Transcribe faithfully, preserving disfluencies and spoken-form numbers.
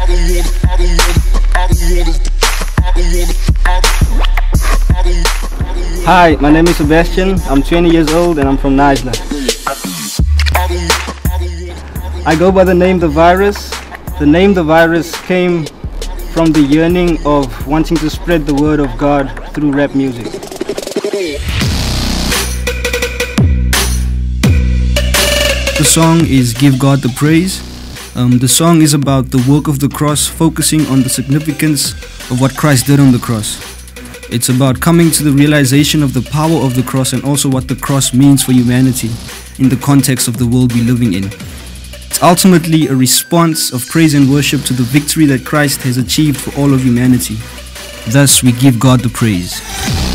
Hi, my name is Sebastian. I'm twenty years old and I'm from Nigeria. I go by the name The Virus. The name The Virus came from the yearning of wanting to spread the word of God through rap music. The song is Give God the Praise. Um, the song is about the work of the cross, focusing on the significance of what Christ did on the cross. It's about coming to the realization of the power of the cross and also what the cross means for humanity in the context of the world we're living in. It's ultimately a response of praise and worship to the victory that Christ has achieved for all of humanity. Thus, we give God the praise.